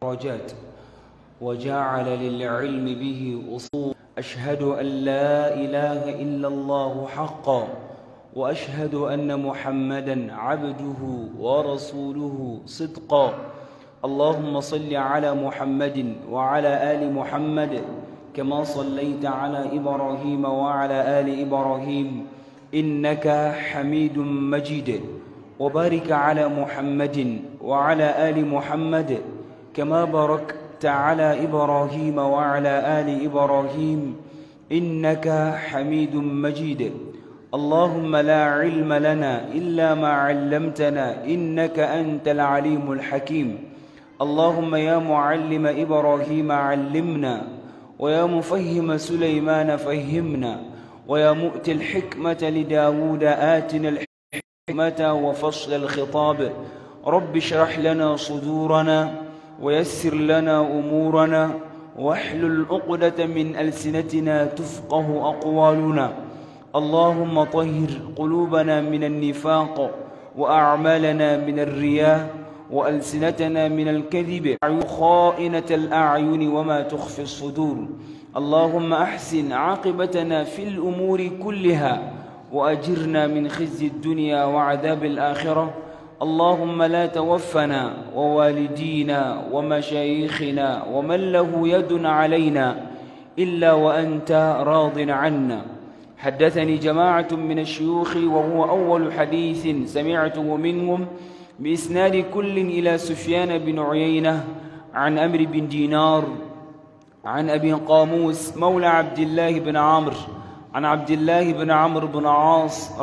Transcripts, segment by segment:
درجات وجعل للعلم به أصول. أشهد أن لا إله إلا الله حقا وأشهد أن محمدا عبده ورسوله صدقا. اللهم صل على محمد وعلى آل محمد كما صليت على إبراهيم وعلى آل إبراهيم إنك حميد مجيد، وبارك على محمد وعلى آل محمد كما باركت على إبراهيم وعلى آل إبراهيم إنك حميد مجيد. اللهم لا علم لنا إلا ما علمتنا إنك أنت العليم الحكيم. اللهم يا معلم إبراهيم علمنا، ويا مفهم سليمان فهمنا، ويا مؤتي الحكمة لداود آتنا الحكمة وفصل الخطاب. رب اشرح لنا صدورنا ويسر لنا أمورنا واحلل عقدة من ألسنتنا تفقه أقوالنا. اللهم طهر قلوبنا من النفاق وأعمالنا من الرياء وألسنتنا من الكذب خائنة الأعين وما تخفي الصدور. اللهم أحسن عاقبتنا في الأمور كلها وأجرنا من خزي الدنيا وعذاب الآخرة. اللهم لا توفنا ووالدينا ومشايخنا ومن له يد علينا إلا وأنت راض عنا. حدثني جماعة من الشيوخ وهو أول حديث سمعته منهم بإسناد كل إلى سفيان بن عيينة عن أمر بن دينار عن أبي قاموس مولى عبد الله بن عمرو عن عبد الله بن عمرو بن عاص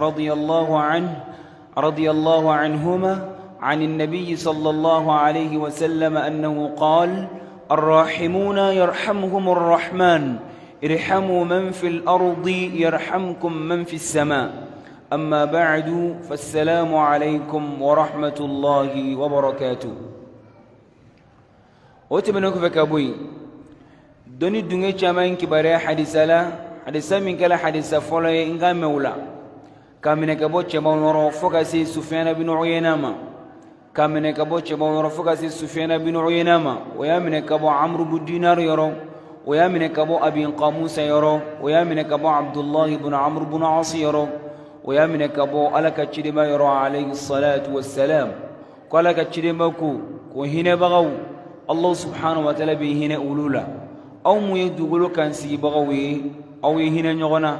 رضي الله عنهما عن النبي صلى الله عليه وسلم أنه قال: الراحمون يرحمهم الرحمن، ارحموا من في الأرض يرحمكم من في السماء. أما بعد، فالسلام عليكم ورحمة الله وبركاته. وتبنك فكابوي دوني دوني جامعين كباري حديثا من كلا حديثا فولا إنغا مولا كامنة كبوت شبان فوكاسي سفيان بن عيينة كامنة كبوت شبان فوكاسي سفيان بن عيينة ويامنة كبو عمرو بن دينار يرو ويامنة كبو أبي قاموس يرو ويامنة كبو عبد الله بن عمرو بن عاص يرو ويامنة كبو ألك تشريما يرو عليه الصلاة والسلام قالك تشريما كو هنا بغو الله سبحانه وتعالى بهنا أولولا أو ميدوغلو كان سي بغوي أو يهنا نغنا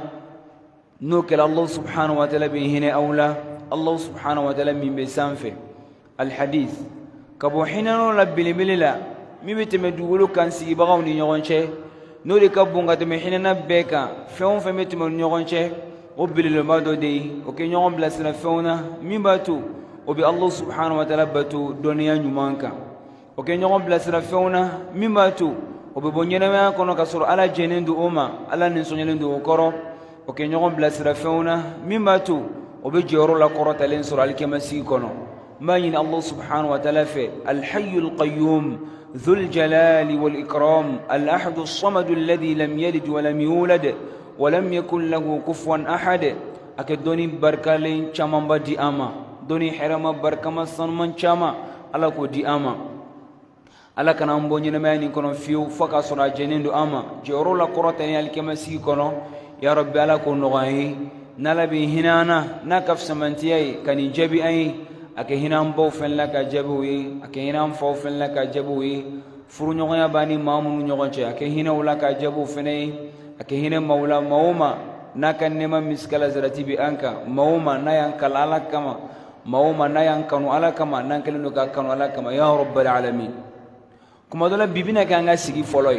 نوكل الله سبحانه وتعالى بهنا أولا الله سبحانه وتعالى من بسانفه الحديث كبو حين نولا بلبللا ميبت مدوغلو كان سي بغوني نغنشي نولي كبو نغتم حين نبكا فيون فمت من نغنشي وبلل مادو دي وكي نغن بلسنا فيونا ميباتو وبي الله سبحانه وتعالى باتو دنيا نمانكا وكي نغن بلسنا فيونا ميباتو وببنينا ما كنا كسر على جنين دو أما على نسونيين دو كرو وكي نغن بلسنا فيونا ميباتو وبجيرو لا كرة لنسر على كمسي كنو ما ين الله سبحانه وتعالى في الحي القيوم ذو الجلال والإكرام الأحد الصمد الذي لم يلد ولم يولد ولم يكن له كفوا أحد. أكدوني بركة لين شمان بدي أما دوني حرام بركة ما صنمن شما على كودي أما على كان أمبوني نماني كنو فيو فكا صرا جنين دو أما جورو لا قرة تاني الكمسي كنو يا رب على كون غاي نلبي هنا أنا نكف سمنتياي كان يجبي أي أكهنا مبو فن لك جبوي أكهنا مفو فن لك جبوي فرنيو يا بني مامون نيوغنشي أكهنا ولا كجبو فني أكهنا مولا موما نكن نما مسكلا زرتي بأنك موما نيانكل على كما موما نيانكنو على كما نانكلنو كانو على كما يا رب العالمين. كما دولا بيبينا كانغا سيغي فولوي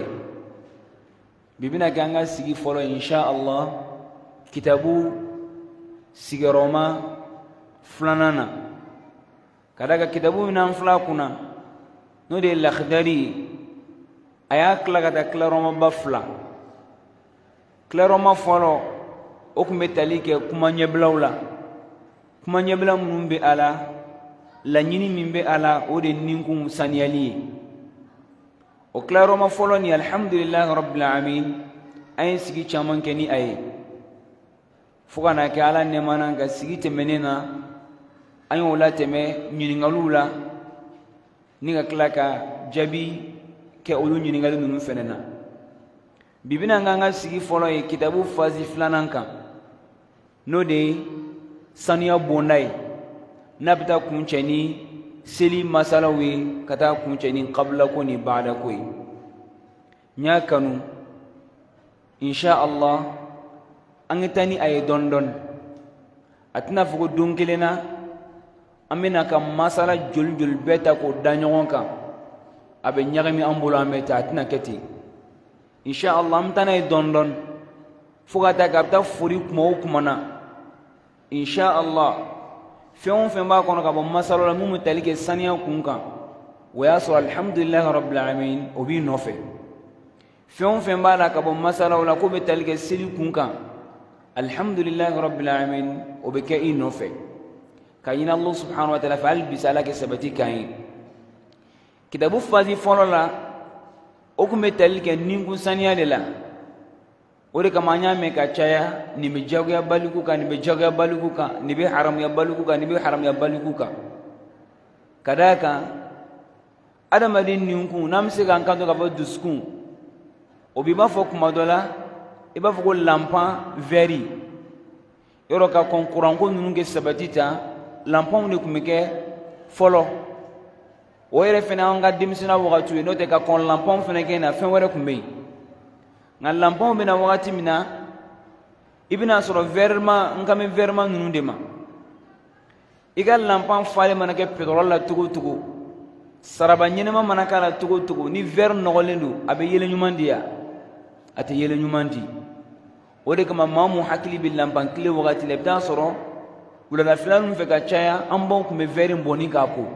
بيبينا كانغا سيغي فولوي إن شاء الله كتابو سيغي روما فلانانا كذا كتابو من أنفلا كنا نودي الأخدري أياكلا كذا كلا روما بفلا كلا روما فولو أكمل تاليك كما نبلاولا كما نبلا من بألا لنيني من بألا ودي نينكم سانيالي وكلا روما فولو ني الحمد لله رب العالمين أي سيجي شامان كني أي فوقنا كألا نمانا كسيجي تمنينا أيوة لا تمه نينغالولا نيغا كلاكا جبي ke olu ɲiningali nunu fɛnɛ na bibina nga nga sigi fɔlɔ ye kitabu fazi filanan kan n'o de ye sanuya bonda ye n'a bɛ taa kuncɛ ni seli masalaw ye ka taa kuncɛ ni kabila ko ni baada ko ye n y'a kanu insha Allah an ka taa ni a ye dɔɔni dɔɔni a tɛna fɔ ko don kelen na an bɛna ka masala joli joli bɛɛ ta k'o da ɲɔgɔn kan a bɛ ɲagami an bolo an bɛ taa a tɛna kɛ ten insha Allah an bɛ taa n'a ye dɔɔni dɔɔni fo ka taa k'a bɛ taa fori kuma o kuma na insha Allah fɛn o fɛn b'a kɔnɔ ka bɔ masala la mun bɛ tali kɛ saniya kun kan o y'a sɔrɔ alhamdulillahi rabbil alamin o b'i nɔfɛ fɛn o fɛn b'a la ka bɔ masala la k'o bɛ tali kɛ seli kun kan alhamdulillahi rabbil alamin o bɛ kɛ i nɔfɛ ka ɲini Allah subhanahu wa ta'ala fɛ hali bisa Ala kɛ sabati kan ye kitabu fazi fɔlɔ la o kun bɛ tali kɛ ninkun saniya de la o de kama an y'a mɛn ka caya nin bɛ jagoya baliku kan nin bɛ jagoya baliku kan nin bɛ haramuya baliku kan nin bɛ haramuya baliku kan ka d'a kan adamaden ninkun n'an bɛ se k'an kanto k'a fɔ dusukun o b'i b'a fɔ kuma dɔ la i b'a fɔ ko lanpan vɛri yɔrɔ ka kɔn kuranko ninnu kɛ sabati ta lanpanw de tun bɛ kɛ fɔlɔ o yɛrɛ fɛnɛ an ka denmisɛnninya wagati ye n'o tɛ ka kɔn lanpanw fɛnɛ kɛ na fɛn wɛrɛ tun bɛ yen nka lanpanw bɛna wagati min na i bɛna sɔrɔ vɛrima n kan bɛ vɛrima ninnu de ma i ka lanpan falen mana kɛ pétrole la cogo o cogo saraba ɲɛnɛma mana k'a la cogo o cogo ni vɛri nɔgɔlen don a bɛ yɛlɛ ɲuman di ya a tɛ yɛlɛ ɲuman di o de kama maa mun hakili bɛ lanpan tile wagati la i bɛ taa sɔrɔ wuladafɛla ninnu fɛ ka caya an baw tun bɛ vɛri bɔnni k'a ko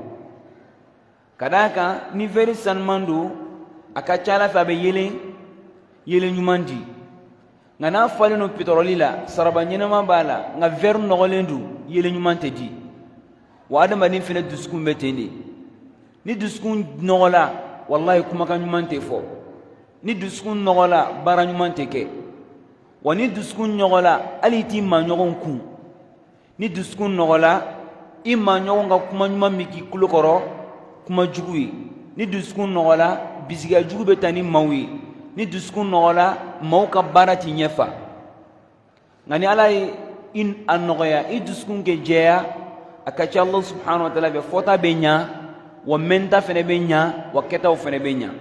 ka d'a kan ni vɛri sanuman don a ka ca Ala fɛ a bɛ yɛlɛ ɲuman di nka n'a falen don pétrole la saraba ɲɛnɛma b'a la nka vɛri nɔgɔlen don yɛlɛ ɲuman tɛ di wa adamaden fɛnɛ dusukun bɛ ten de ni dusukun nɔgɔla wallahi kumakan ɲuman tɛ fɔ ni dusukun nɔgɔla baara ɲuman tɛ kɛ wa ni dusukun nɔgɔla hali i t'i maaɲɔgɔn kun ni dusukun nɔgɔla i maaɲɔgɔn ka kuma ɲuman bɛ k'i tulo kɔrɔ kuma jugu ye ni dusukun nɔgɔla bisigiya jugu bɛ taa ni maaw ye ni dusukun nɔgɔla maaw ka baara t'i ɲɛfa nka ni Ala ye a nɔgɔya i dusukun kɛ jɛya a ka ca Allah subhanahu wa ta'ala fɛ fɔta bɛ ɲa wa mɛnta fɛnɛ bɛ ɲa wa kɛtaw fɛnɛ bɛ ɲa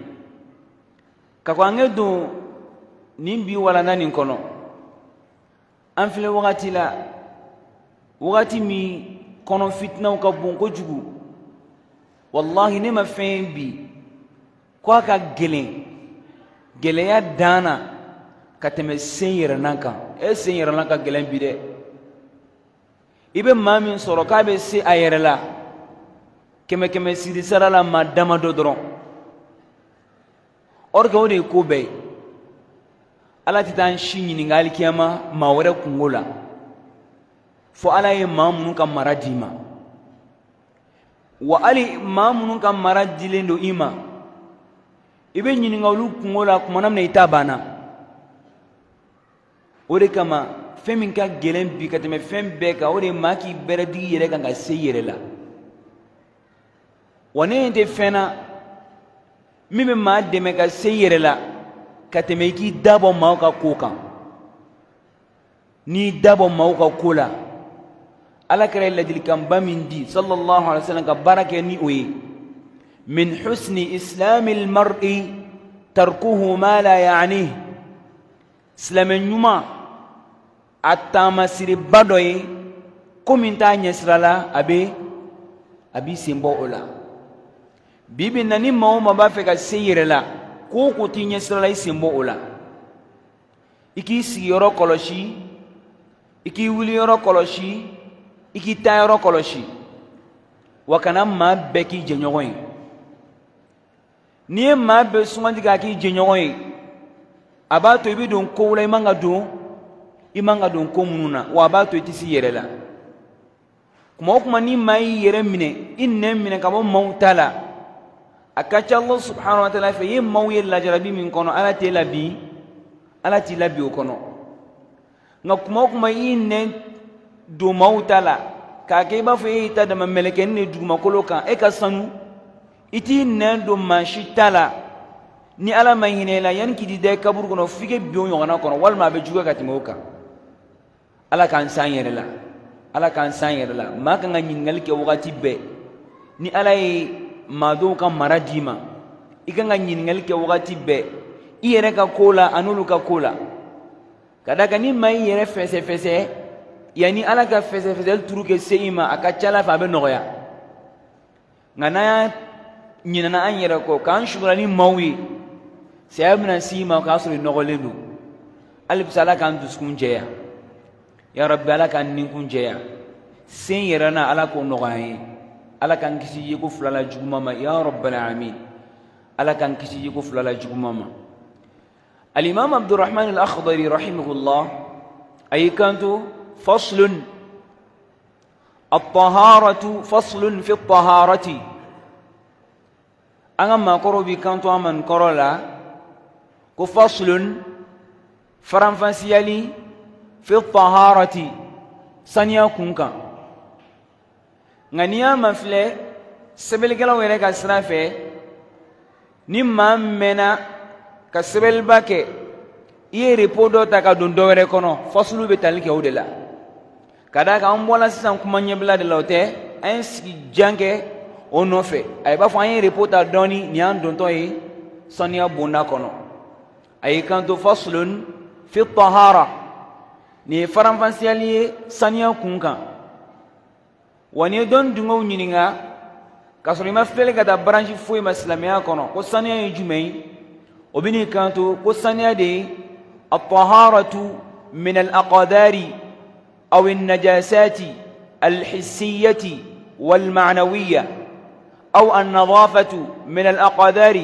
ka ko an ka don nin bi walanda nin kɔnɔ an filɛ wagati la wagati min kɔnɔ fitinaw ka bon kojugu wallahi ne ma fɛn bi ko a ka gɛlɛn gɛlɛya danna ka tɛmɛ sen yɛrɛnan kan sen yɛrɛnan ka gɛlɛn bi dɛ i bɛ maa min sɔrɔ k'a bɛ se a yɛrɛ la kɛmɛ kɛmɛ siri sara la maa damadɔ dɔrɔn or que o de ye ko bɛɛ ye Ala tɛ taa an si ɲininka alikiyama maa wɛrɛ kungo la fo Ala ye maa minnu ka mara d'i ma wa hali maa minnu ka mara dilen don i ma i bɛ ɲininka olu kungo la kumana min na i ta banna o de kama fɛn min ka gɛlɛn bi ka tɛmɛ fɛn bɛɛ kan o de ye maa k'i bɛrɛ digi i yɛrɛ kan ka se i yɛrɛ la wa ne ɲɛ tɛ fɛn na min bɛ maa dɛmɛ ka se i yɛrɛ la ka tɛmɛ i k'i dabɔ maaw ka ko kan n'i dabɔ maaw ka ko la Ala kɛra ladilikanba min di sallallahu alaihi wa sallam ka baara kɛ ni o ye min husni islamil mar'i tarkuhu ma la ya'nih silamɛ ɲuman a taamasiriba dɔ ye ko min t'a ɲɛsira la a b'i sen bɔ o la bi bi in na ni maa o maa b'a fɛ ka se i yɛrɛ la ko o ko t'i ɲɛsira la i sen bɔ o la i k'i sigiyɔrɔ kɔlɔsi i k'i wuliyɔrɔ kɔlɔsi i k'i taayɔrɔ kɔlɔsi wa kana maa bɛɛ k'i jɛɲɔgɔn ye n'i ye maa bɛɛ sugandi k'a k'i jɛɲɔgɔn ye a b'a to i bɛ don kow la i man ka don ko minnu na wa a b'a to i tɛ s'i yɛrɛ la kuma o kuma ni maa y'i yɛrɛ minɛ i nɛn minɛ ka bɔ maaw ta la a ka ca Allah subhanahu wa ta'ala fɛ i ye maaw ye lajarabi min kɔnɔ Ala t'i labi o kɔnɔ nka kuma o kuma i y'i nɛn don maaw ta la k'a kɛ i b'a fɔ e y'i ta dama mɛlɛkɛnin de dugumakolo kan e ka sanu i t'i nɛn don maa si ta la ni ala ma hinela yan kidi de kaburu kono fige biyo yona kono walma be juga katimoka ala kan san yere la ala kan san yere la ma kan nyingal ke wakati be ni ala e mado kan maradima ikanga nyingal ke wakati be iyere ka kola anulu ka kola kadaka ni mai yere fese fese yani ala ka fese fese turu ke seima aka chala fa be noya ngana nyina an yere ko kan shugura ni mawi sayabna sima ka asri nogolendu alif sala kan duskun jeya ya rabbi ala kan nin kun jeya sen yere na ala ko nogaye ala kan kisi yiku fulala jugumama ya rabbal alamin ala kan kisi yiku fulala jugumama الإمام عبد الرحمن الأخضري رحمه الله أي كانت فصل الطهارة فصل في الطهارة أنا ما قربي كانت أمن قرلا كفصل فرنفسيالي في الطهارة سنيا كونكا غنيا مفلي سبيل كلا ويرك أسرافه نما منا kasbel bake iye repodo taka don dowere kono fasulu be talike odela kada ka ambola sisan kuma nyebla de lote ainsi jange onofe ay ba fa yin repota doni ni an don toy sonia bunda kono ay kanto faslun fi tahara ni faram fanciali sania kunka wani don dungo nyininga kasori ma fele kada branche foi maslamia kono ko sania yumei وبني كانتو قصانيا دي الطهارة من الأقدار أو النجاسات الحسية والمعنوية أو النظافة من الأقدار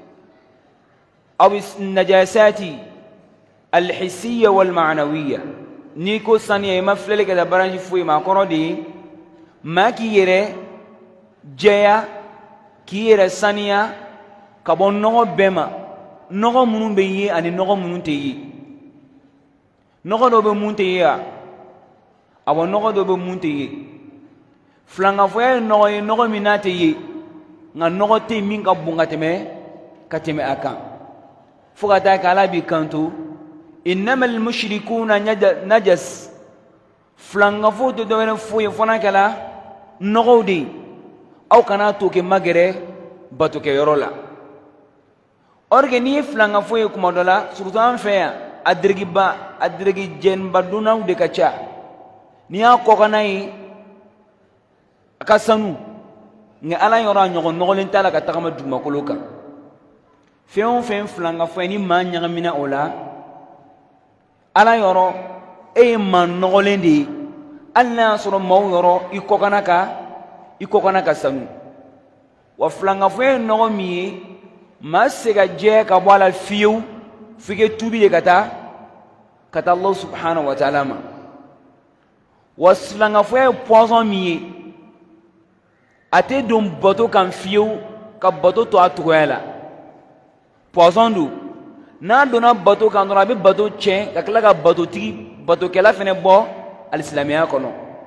أو النجاسات الحسية والمعنوية نيكو سانيا مفلل كذا برانج فوي ما كردي ما كيره جيا كيره سانيا كابون نو بما nogo munun be yi ani nogo munun te yi nogo do be mun te yi abo nogo do be mun te yi flanga foye nogo minate yi nga nogo te min ka bunga teme akan fuka ta kala bi kanto innamal mushrikuna najas flanga fo to do wen foye fona kala nogo de au kana to ke magere batu ke yorola organi flanga foye kuma dola surtout an feya adrigi jen baduna de kacha ni a ko kanai akasanu ni ala yora nyogo nogolen tala ka tagama duma koloka feon fen flanga foye ni ma nyagamina ola ala yoro e man nogolen di alla soro maw yoro iko kanaka sanu wa flanga foye nogomi masega je ka bwala fiu fige tubi de kata Allah subhanahu wa ta'ala ma waslanga fwe poison mi ate dum boto kan fiu ka boto to atuela poison du na dona boto kan dona be boto che ka kala ka boto ti boto kala fene bo al islamia kono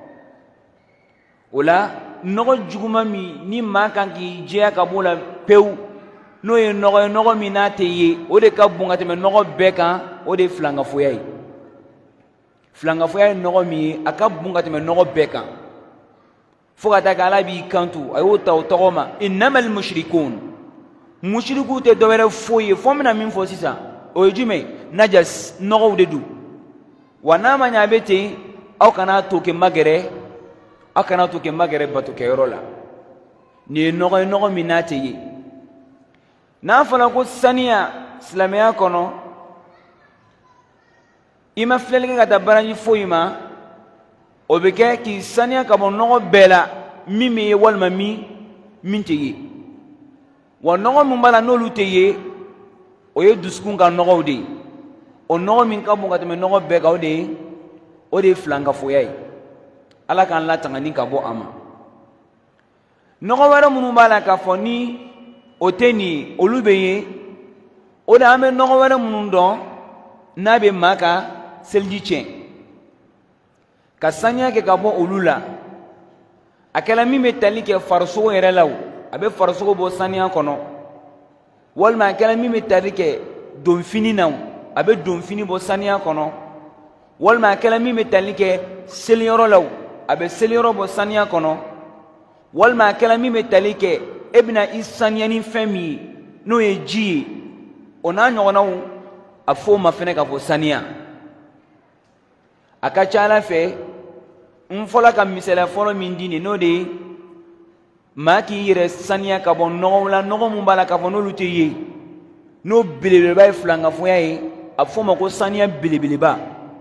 wala nogo juguma mi ni ma kan ki je ka bwala peu no ye nogo minate ye o de ka bunga teme nogo beka o de flanga foyai nogo mi aka bunga teme nogo beka foka ta kala bi kantu ayo taw togoma innamal mushriku te dowere foye fomna min fo sisa o jume najas nogo de du wana manya bete au kana to ke magere batu ke yorola ni nogo minate ye na fala ko saniya islamia kono ima flelga ga dabarani foyima obeke ki saniya ka bon no bela mimi wal mami mintiyi wa no mun bala no luteye o ye duskun ga no de o no min ka bon ga me no be ga o de flanga foyai ala kan la tangani ka bo ama no wara mun bala ka foni oteni olubeye o da ame nogo were munundo nabe maka seljiche kasanya ke kabo olula akela mi metali ke farso yere law abe farso bo sania kono walma kala mi metalike don fini naw abe don fini bo saniya kono walma kala mi metalike selioro law abe selioro bo saniya kono walma kala mi metalike ebna isaniyani fami no eji ona nyonaw afo mafene ka fo saniya akachala fe mfola kam misela folo min dini no de maki yire saniya ka bon no la no mo bala ka no lutiye no bilebe bay flanga fo yayi afo mako saniya bilebe ba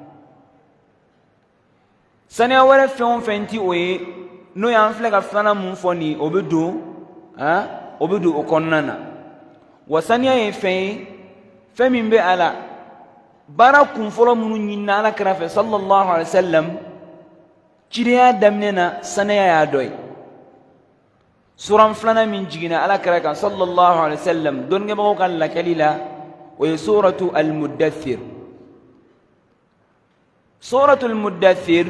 saniya wala fe on fenti oye no ya mfle ka flana mun foni obedo obedo okonnana wa saniya e fe min be ala bara kun folo munu nyinna ala krafe sallallahu alaihi wasallam ciriya damnena saniya ya doy suran flana min jigina ala kraka sallallahu alaihi wasallam don ge bawo kan la kalila wa suratu al-muddathir suratu al-muddathir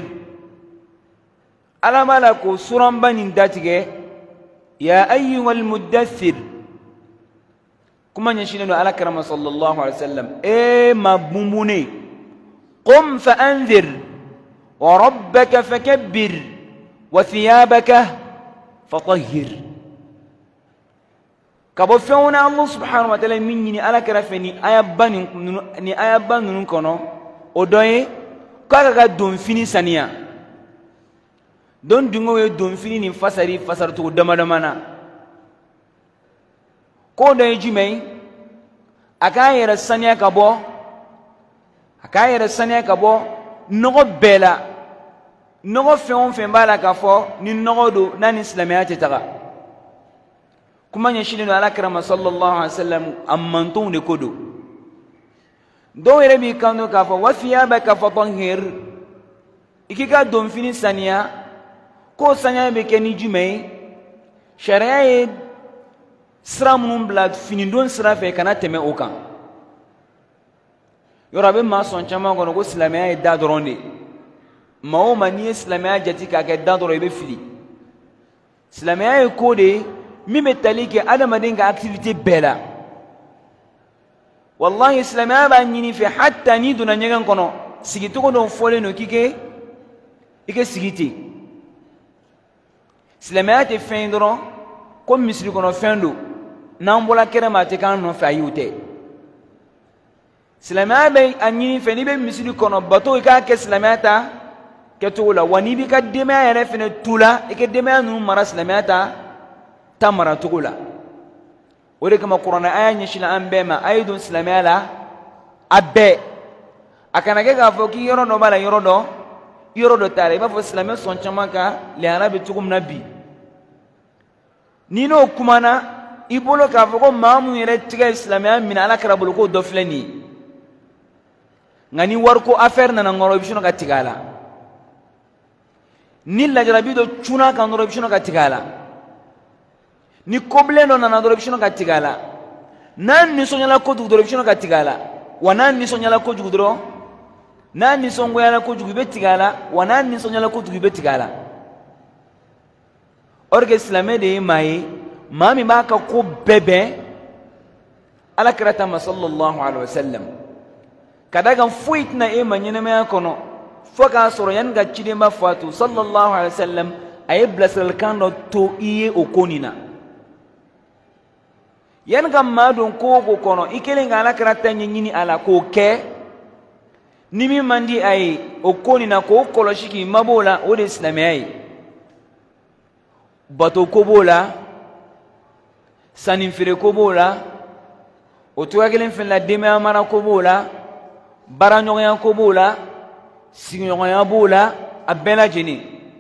ala malaku suran banin datige ya ayyuhal muddathir kuma nyashina no ala karama sallallahu alaihi wasallam mabumune qum fa anzir wa rabbaka fakabbir wa thiyabaka fatahhir kabo feuna Allah subhanahu wa ta'ala minni ala karafeni ayabban nun kono odoye kaga don fini saniya don dungo we don fini ni fasar to damadamana ko da jimai akayera saniya kabo nogo bela nogo feon bala ka fo ni nogo do nan islamiyati taga kuma nya shilino ala karama sallallahu alaihi wasallam ammanton de kodo do yere bi kanu ka fo wasiyabaka fatahhir ikika don fini saniya ko saniya be keni jumai sharia sira munun bila fini don sira fɛ kana tɛmɛ o kan yɔrɔ a bɛ maa sɔn caman kɔnɔ ko silamɛya ye da dɔrɔn de maa o maa n'i ye silamɛya jate k'a kɛ da dɔrɔn i bɛ fili silamɛya ye ko de ye min bɛ tali kɛ adamaden ka activité bɛɛ la wallahi silamɛya b'a ɲini fɛ hatta n'i donna ɲɛgɛn kɔnɔ sigicogo dɔ fɔlen don k'i kɛ sigi ten silamɛya tɛ fɛn ye dɔrɔn ko misiri kɔnɔ fɛn don n'an bɔla kɛnɛ ma a tɛ k'an nɔfɛ ayi o tɛ silamɛya bɛ a ɲini fɛ n'i bɛ misiri kɔnɔ bato i k'a kɛ silamɛya ta kɛcogo la wa n'i b'i ka denbaya yɛrɛ fɛnɛ tu la i ka denbaya ninnu mara silamɛya ta maracogo la o de kama kuranɛ a y'a ɲɛsin an bɛɛ ma a ye don silamɛya la a bɛɛ a kana kɛ k'a fɔ k'i yɔrɔ dɔ b'a la yɔrɔ dɔ t'a la i b'a fɔ silamɛ sɔn caman kan lehara bɛ cogo min na bi n'i n'o kumana i bolo k'a fɔ ko maa mun yɛrɛ tigɛ silamɛya minɛ ala kɛra bolo k'o dɔ filɛ nin ye nka ni wariko affaire nana ŋɔrɔ i bɛ sɔn ka tigɛ a la ni lajarabi dɔ cunna kan dɔrɔn i bɛ sɔn ka tigɛ a la ni kobilen dɔ nana dɔrɔn i bɛ sɔn ka tigɛ a la n'a nisɔndiyala kojugu dɔrɔn i bɛ sɔn ka tigɛ a la wa n'a nisɔndiyala kojugu dɔrɔn n'a nisɔngoyala kojugu i bɛ tigɛ a la wa n'a nisɔndiyala kojugu i bɛ tigɛ a la or que silamɛ de ye maa ye maa min b'a ka ko bɛɛ bɛn ala kira ta ma sallallahu alaihi wasallam ka da kan foyi tɛna e ma ɲɛnɛmaya kɔnɔ fo k'a sɔrɔ yanni ka cidenba fatu sallallahu alaihi wasallam a ye bilasiralikan dɔ to i ye o ko nin na yanni ka maa don ko o ko kɔnɔ i kelen ka ala kira ta ɲɛɲini a la k'o kɛ ni min man di a ye o ko nin na k'o kɔlɔsi k'i mabɔ o la o de ye silamɛya ye bato ko b'o la sanifeere ko b'o la o cogoya kelen fɛnɛ la denbaya mara ko b'o la baaraɲɔgɔnya ko b'o la sigiɲɔgɔnya b'o la a bɛɛ lajɛlen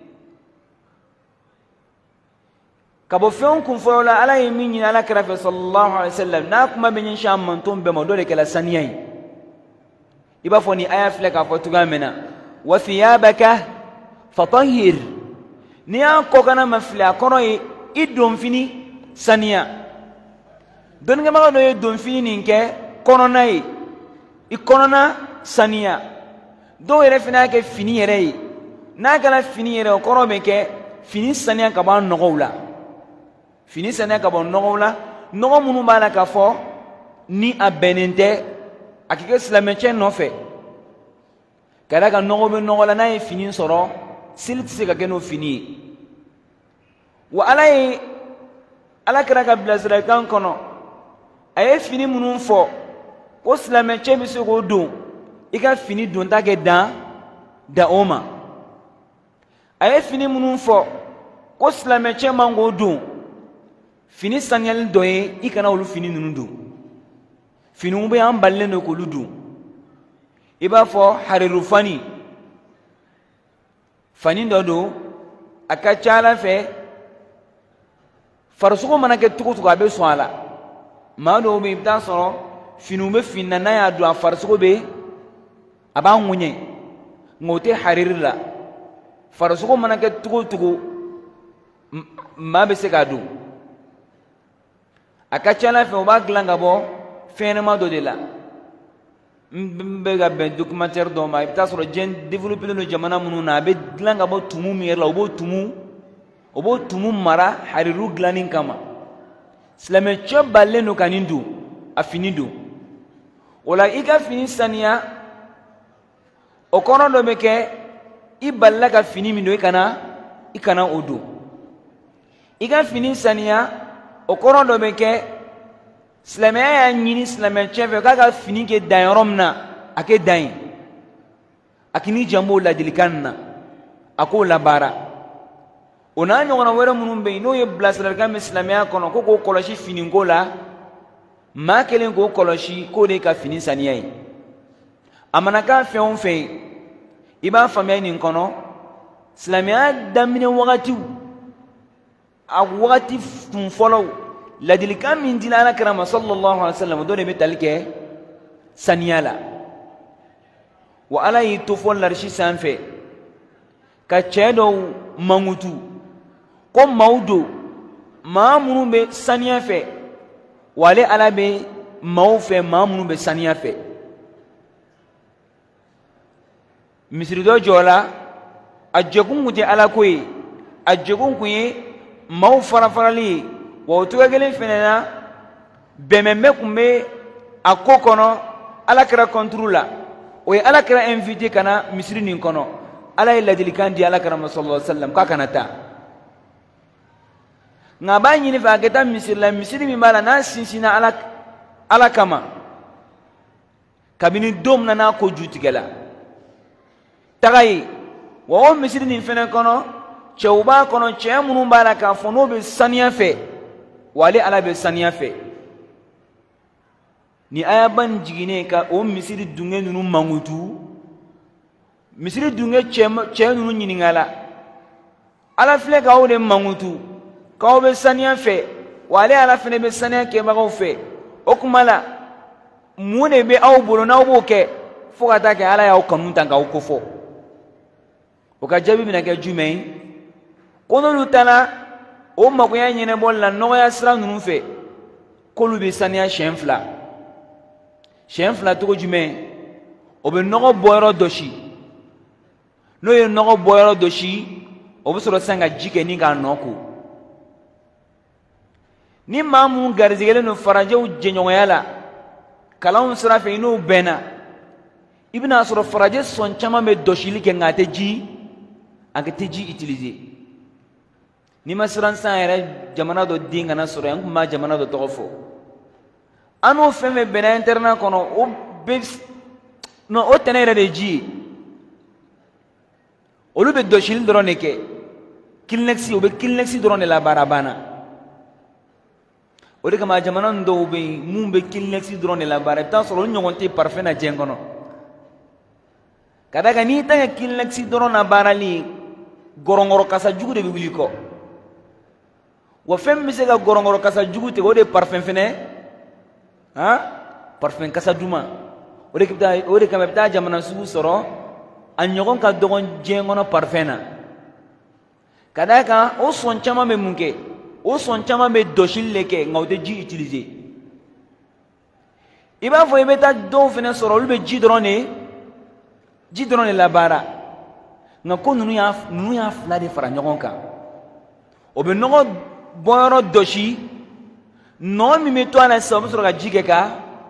ka bɔ fɛnw kunfɔlɔ la ala ye min ɲini ala kɛrɛ fɛ sallallahu alaihi wasallam n'a kuma bɛ ɲɛsin a mantonw bɛɛ ma dɔ de kɛla saniya ye i b'a fɔ ni aya filɛ k'a fɔ cogoya min na wa thiyabaka fatahhir n'i y'a kɔkana ma fili a kɔrɔ ye i donfini saniya dɔnnikɛbaga dɔ ye donfini nin kɛ kɔnɔna ye i kɔnɔna saniya dɔw yɛrɛ fana y'a kɛ fini yɛrɛ ye n'a kɛra fini yɛrɛ o kɔrɔ bɛ kɛ fini saniya ka bɔ nɔgɔw la fini saniya ka bɔ nɔgɔw la nɔgɔ minnu b'a la k'a fɔ ni a bɛnnen tɛ a kɛ silamɛcɛ nɔfɛ ka da kan nɔgɔ bɛ nɔgɔ la n'a ye fini sɔrɔ seli tɛ se ka kɛ n'o fini ye wa ala kɛra ka bilasiralikan kɔnɔ a ye fini minnu fɔ ko silamɛcɛ bɛ se k'o don i ka fini donta kɛ dan o ma a ye fini minnu fɔ ko silamɛcɛ man k'o don fini saniyali dɔ ye i kana olu fini ninnu don finiw bɛ an balilen don k'olu don i b'a fɔ hariru fani dɔ don a ka ca Ala fɛ farisogo mana kɛ cogo cogo a bɛ sɔn a la maa dɔw bɛ yen i bɛ taa sɔrɔ finiw bɛ fini na n'a y'a don a farisogo a b'a ŋuɲɛ nka o tɛ hariri la farisogo mana kɛ cogo cogo maa bɛ se k'a don a ka ca Ala fɛ o b'a dilan ka bɔ fɛnɲɛnama dɔ de la n bɛ ka bɛn documentaire dɔ ma i bɛ taa sɔrɔ diɲɛ développé don jamana minnu na a bɛ dilan ka bɔ tumu min yɛrɛ la o b'o tumu mara hariru dilanni kama silamɛcɛ balilen don ka nin don a fini don o la i ka fini saniya o kɔrɔ dɔ bɛ kɛ i balila ka fini min don i kana o don i ka fini saniya o kɔrɔ dɔ bɛ kɛ silamɛya y'a ɲini silamɛcɛ fɛ k'a ka fini kɛ dan yɔrɔ min na a kɛ dan ye a k'i jan b'o ladilikan nin na a k'o labaara o n'a ɲɔgɔnna wɛrɛ minnu bɛ yen n'o ye bilasiralikan bɛ silamɛya kɔnɔ ko k'o kɔlɔsi finiko la maa kelen k'o kɔlɔsi k'o de ka fini saniya ye a mana k'a fɛn o fɛn ye i b'a faamuya nin kɔnɔ silamɛya daminɛ wagatiw a wagati kun fɔlɔw ladilikan min dila Alakira ma sallallahu alaihi wa sallam dɔ de bɛ tali kɛ saniya la wa Ala y'i to fɔ larisi sanfɛ ka cɛ dɔw mankutu ko maaw don maa minnu bɛ saniya fɛ wa ale Ala bɛ maaw fɛ maa minnu bɛ saniya fɛ misiri dɔ jɔ la a jɛkun tun tɛ Ala ko ye a jɛkun tun ye maaw fara-farali ye wa o cogoya kelen fana na bɛnbɛnbɛn tun bɛ a ko kɔnɔ Alakira kɔnturu la o ye Alakira invité ka na misiri nin kɔnɔ Ala ye ladilikan di Alakira ma sallallahu alaihi wa sallam k'a kana taa nka a b'a ɲini fɛ a ka taa misiri la misiri min b'a la n'a sinsinna Ala kama kabini don min na n'a ko ju tigɛla taga ye wa o misiri nin fana kɔnɔ cɛw b'a kɔnɔ cɛ minnu b'a la k'a fɔ n'o bɛ saniya fɛ wa ale Ala bɛ saniya fɛ ni ayaba nin jiginnen ka o misiri dunge ninnu mankutu misiri dunge cɛ ninnu ɲininka la Ala filɛ k'aw de mankutu k'aw bɛ saniya fɛ wa ale Ala fana bɛ saniya kɛbagaw fɛ o kuma la mun de bɛ aw bolo n'aw b'o kɛ fo ka taa kɛ Ala y'aw kanu tan k'aw kofɔ o ka jaabi bɛna kɛ jumɛn ye ko n'olu taara o magoya ɲɛnabɔli la nɔgɔya sira ninnu fɛ k'olu bɛ saniya siɲɛ fila cogo jumɛn o bɛ nɔgɔ bɔyɔrɔ dɔsi n'o ye nɔgɔ bɔyɔrɔ dɔsi o bɛ sɔrɔ sisan ka ji kɛ ni k'a nɔ ko ni maa mun garizigɛlen don farajɛw jɛɲɔgɔnya la kalanw sira fɛ i n'o bɛnna i bɛna sɔrɔ farajɛ sɔn caman bɛ dɔsili kɛ nka a tɛ ji utiliser ni ma siran san yɛrɛ jamana dɔ den kana sɔrɔ yan n tun b'a jamana dɔ tɔgɔ fɔ an n'o fɛn fɛn bɛnna internat kɔnɔ o tɛnɛ yɛrɛ de ye ji ye olu bɛ dɔsili dɔrɔn de kɛ Kleenex o bɛ Kleenex dɔrɔn de labaara banna o de kama jamana ninnu dɔw bɛ yen mun bɛ Kleenex dɔrɔn de labaara i bɛ taa sɔrɔ olu ɲɔgɔn tɛ parfum na diɲɛ kɔnɔ ka da kan n'i ta kɛ Kleenex dɔrɔn na baarali ye gɔrɔngɔrɔ kasa jugu de bɛ wuli kɔ wa fɛn min bɛ se ka gɔrɔngɔrɔ kasa jugu tigɛ o de ye parfum fɛnɛ parfum kasa duman o de kama i bɛ taa jamana sugu sɔrɔ a ɲɔgɔn ka dɔgɔn diɲɛ kɔnɔ parfum na ka da kan o sɔn caman bɛ mun kɛ o sɔn caman bɛ dɔsili de kɛ nka o tɛ ji utiliser i b'a fɔ i bɛ taa dɔw fɛnɛ sɔrɔ olu bɛ ji dɔrɔn de labaara nka ko ninnu y'a fila de fara ɲɔgɔn kan o bɛ nɔgɔ bɔyɔrɔ dɔsi nɔgɔ min bɛ to a la sisan o bɛ sɔrɔ ka ji kɛ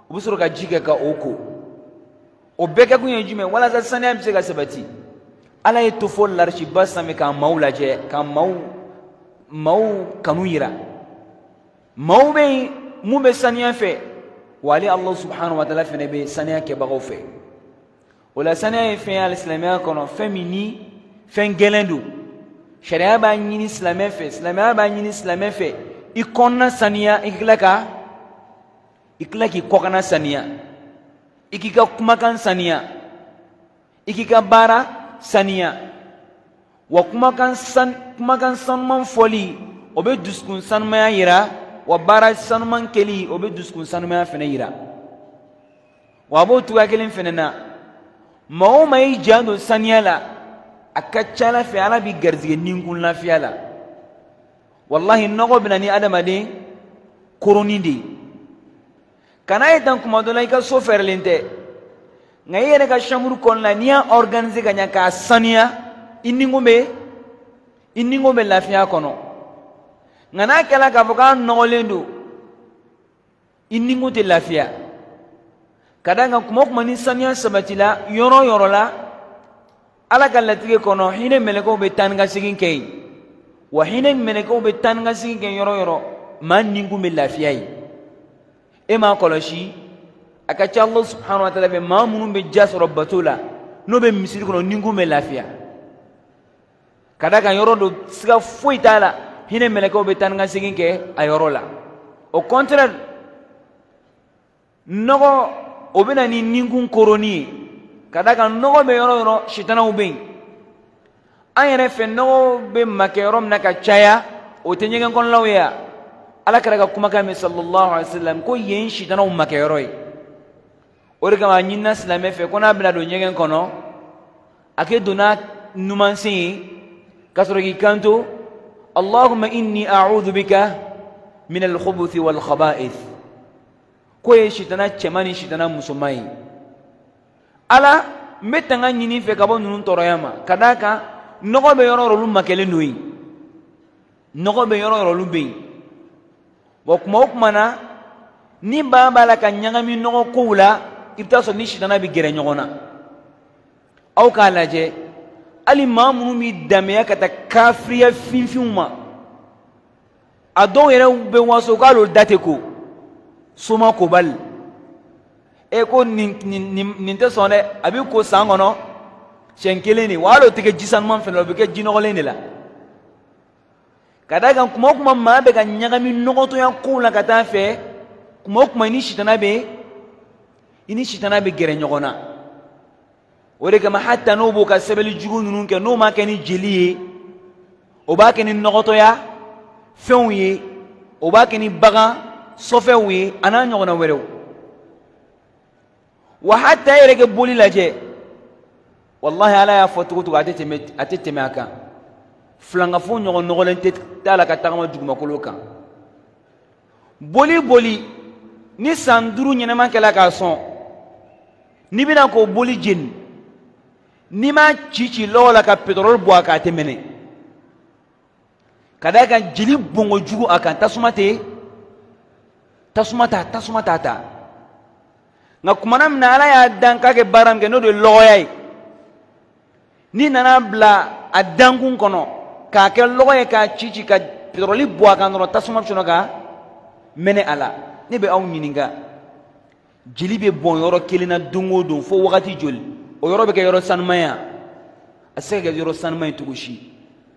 وبسرك جيكا كأوكو وبكا كون يجمع ولا زسانيا بسيكا سبتي ala ye to fo larshi basame ka maw lajɛ ka maw kanu yira maw bɛ mun bɛ saniya fɛ wali Allah subhanahu wa ta'ala fɛnɛ bɛ saniya kɛbagaw fɛ o la saniya ye fɛn ye alisilamɛya kɔnɔ fɛn min ni fɛn gɛlɛn don sariya b'a ɲini silamɛ fɛ silamɛya b'a ɲini silamɛ fɛ i kɔnɔna saniya i tila k'i kɔkana saniya i k'i ka kumakan saniya i k'i ka baara saniya wa kumakan sanuman fɔli o bɛ dusukun sanumaya yira wa baara sanuman kɛli o bɛ dusukun sanumaya fɛnɛ yira wa a b'o cogoya kelen fɛnɛ na maa o maa y'i jan don saniya la a ka ca Ala fɛ Ala b'i garizigɛ ninkun lafiya la wallahi nɔgɔ bɛ na ni adamaden koroni de ye kana ye tan kuma dɔ la i ka so fɛrɛlen tɛ nka i yɛrɛ ka chambre kɔnɔna n'i y'a organiser ka ɲɛ k'a saniya i nikun bɛ lafiya kɔnɔ nka n'a kɛla k'a fɔ k'a nɔgɔlen don i nikun tɛ lafiya ka da kan kuma o kuma ni saniya sabatila yɔrɔ o yɔrɔ la Ala ka latigɛ kɔnɔ hinɛ mɛlɛkɛw bɛ taa ni ka segin kɛ yen wa hinɛ mɛlɛkɛw bɛ taa ni ka segin kɛ yɔrɔ o yɔrɔ maa nikun bɛ lafiya yen e m'a kɔlɔsi a ka ca Allah subhanahu wa ta'ala fɛ maa minnu bɛ ja sɔrɔ bato la n'o bɛ misiri kɔnɔ nikun bɛ lafiya ka da kan yɔrɔ do siga foyi t'a la hinɛ mɛlɛkɛw bɛ taa ni ka segin kɛ a yɔrɔ la au contraire nɔgɔ o bɛ na ni nikun koroni ye ka da kan nɔgɔ bɛ yɔrɔ o yɔrɔ sitanaw bɛ yen an yɛrɛ fɛ nɔgɔ bɛ makɛ yɔrɔ min na ka caya o tɛ ɲɛgɛn kɔnɔlaw ye ya Ala kɛra ka kumakan mɛn sallallahu alaihi wa sallam ko yen sitanaw makɛ yɔrɔ ye o de kama a ɲinina silamɛ fɛ ko n'a bɛna don ɲɛgɛn kɔnɔ a kɛ don n'a numansen ye ka sɔrɔ k'i kanto Allahumma inni a'udhu bika min al-khubuthi wal khaba'ith ko ye sitana cɛman ni sitana musoman ye Ala n bɛ tanga ɲini fɛ ka bɔ ninnu tɔɔrɔya ma ka d'a kan nɔgɔ bɛ yɔrɔ o yɔrɔ olu makɛlen don yen nɔgɔ bɛ yɔrɔ o yɔrɔ olu bɛ yen wa kuma o kuma na ni baa b'a la ka ɲagami nɔgɔ kow la i bɛ taa sɔrɔ ni sitana bɛ gɛrɛ ɲɔgɔn na aw k'a lajɛ hali maa minnu bɛ danbeya ka taa kafiriya finfinw ma a dɔw yɛrɛ bɛ waso k'al'o da tɛ ko soma kobali e ko nin tɛ sɔn dɛ a bɛ ko san kɔnɔ siɲɛ kelen de wa hali o tɛ kɛ ji sanuman fɛnɛ la o bɛ kɛ ji nɔgɔlen de la ka d'a kan kuma o kuma maa bɛ ka ɲagami nɔgɔtɔya kow la ka taa fɛ kuma o kuma i ni sitana bɛ gɛrɛ ɲɔgɔn na o de kama hatta n'o b'o ka sɛbɛnni jugu ninnu kɛ n'o ma kɛ ni jeli ye o b'a kɛ ni nɔgɔtɔya fɛnw ye o b'a kɛ ni bagan sɔfɛnw ye a n'a ɲɔgɔnna wɛrɛw wa hatta e yɛrɛ kɛ boli lajɛ wallahi Ala y'a fɔ cogo cogo a tɛ tɛmɛ a kan filangafo ɲɔgɔn nɔgɔlen t'a la ka tagama dugumakolo kan boli ni san 5 ɲɛnama kɛla k'a sɔn n'i bɛna k'o boli jeni n'i ma ci lɔgɔ la ka pétrole bɔ a kan a tɛ mɛnɛ ka d'a kan jeli bɔnko jugu a kan tasuma t'a ta nka kumana min na Ala y'a dan k'a kɛ baara min kɛ n'o de ye lɔgɔya ye n'i nana bila a dankun kɔnɔ k'a kɛ lɔgɔ ye k'a ci ka pétrole bɔ a kan dɔrɔn tasuma bɛ sɔrɔ ka mɛnɛ a la ne bɛ aw ɲininka jeli bɛ bɔn yɔrɔ kelen na don o don fo wagati joli o yɔrɔ bɛ kɛ yɔrɔ sanumanya a tɛ se ka kɛ yɔrɔ sanuma ye cogo si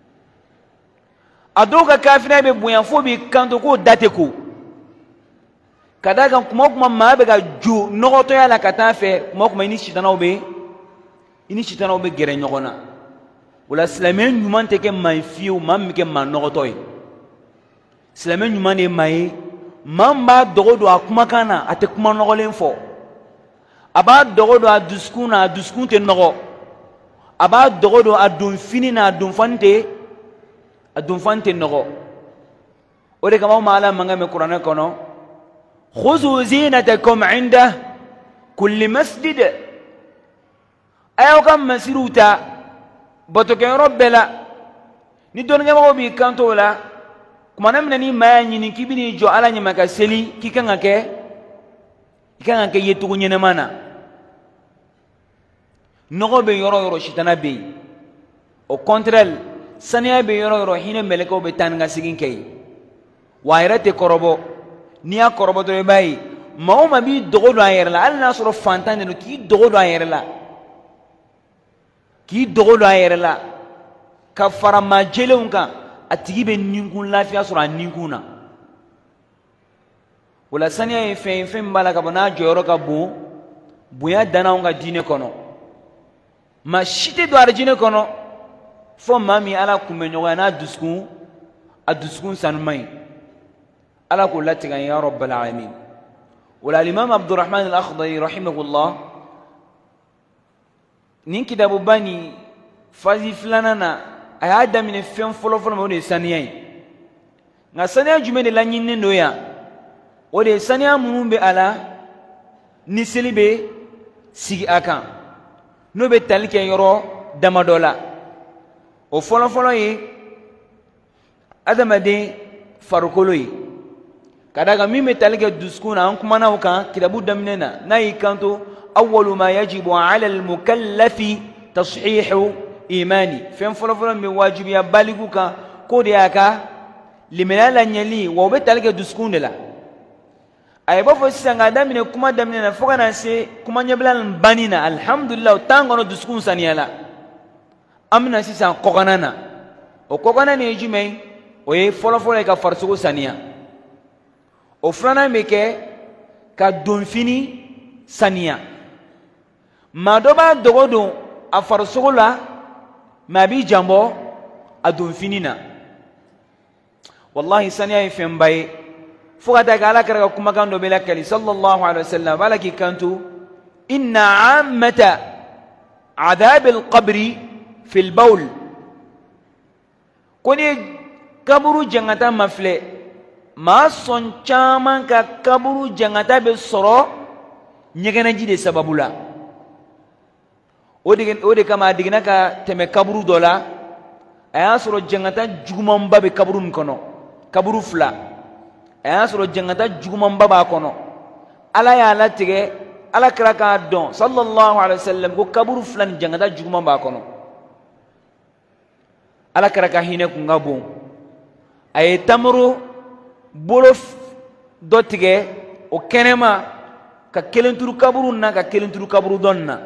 a dɔw ka kafiriya bɛ bonya fo b'i kanto k'o da tɛ ko ka d'a kan kuma o kuma maa bɛ ka jo nɔgɔtɔya la ka taa fɛ kuma o kuma i ni sitanaw bɛ gɛrɛ ɲɔgɔn na o la silamɛ ɲuman tɛ kɛ maa ye fiyewu maa min bɛ kɛ maa nɔgɔtɔ ye silamɛ ɲuman de ye maa ye maa min b'a dogo don a kumakan na a tɛ kuma nɔgɔlen fɔ a b'a dogo don a dusukun na a dusukun tɛ nɔgɔ a b'a dogo don a donfini na a donfani tɛ nɔgɔ o de kama aw ma Ala mankan mɛn kuranɛ kɔnɔ خذوا زينتكم عند كل مسجد أيها كم مسيروتا بتوكين ربلا ندون كما بي كانتو لا كما نمنني ما يني كبني جو على ني مكاسلي كي كان ikan ke yetugo nyenemana nogo be yoro shitana be au contraire saniya be yoro hine meleko be tan nga sigin kay wayrate korobo niya korobo do bay mauma bi dogo do ayerla alla soro fantane no ki dogo do ayerla ka farama jelunka atigi be ninkun lafiya soro ninkuna wala saniya fe mbala ka bana joro ka bu buya dana nga dine kono ma shite do arjine kono fo mami ala kumenyoga na duskun sanmai ala ko latiga ya rabbal alamin wala imam abdurrahman al-akhdari rahimahullah nin kitabu bani fazi flanana ayada min fem folo mo de saniya nga saniya jumene la nyinne noya o de saniya munumbe ala nisilibe sigi akan no be talike yoro damadola o folo yi adamade farukolo yi kadaga mime talike duskuna an kuma na kan kitabu damnena nayi kanto awwalu ma yajibu ala al mukallafi tashihu imani fem folo mi wajibi ya baligu kan ko de aka limenala nyali wo be talike duskundela ay ba fo sanga damine kuma damine foga na se kuma nyablan banina alhamdulillah tangono duskun saniyala amna sisan kokanana o kokana ne jumay o ye folo ka farsugo saniya o frana meke ka donfini saniya madoba dogodo a farsugo la mabi jambo a donfini na wallahi saniya fembaye فقد قال لك كما كان بلاك صلى الله عليه وسلم ولكن كنت إن عامة عذاب القبر في البول كوني كبرو جنتا مفلي ما صنچاما كبرو جنتا بسرو نيغنا جي دي سببولا ودي كما ديغنا تمي كبرو دولا ايا سرو جنتا جومم باب كبرو نكونو كبرو فلا aya soro jangata juguman baba kono ala ya la tige ala kraka don sallallahu alaihi wasallam ko kaburu flan jangata juguman ba kono ala kraka hine ku ngabo ay tamru bolof do tige o kenema ka kelenturu kaburu na ka kelenturu kaburu donna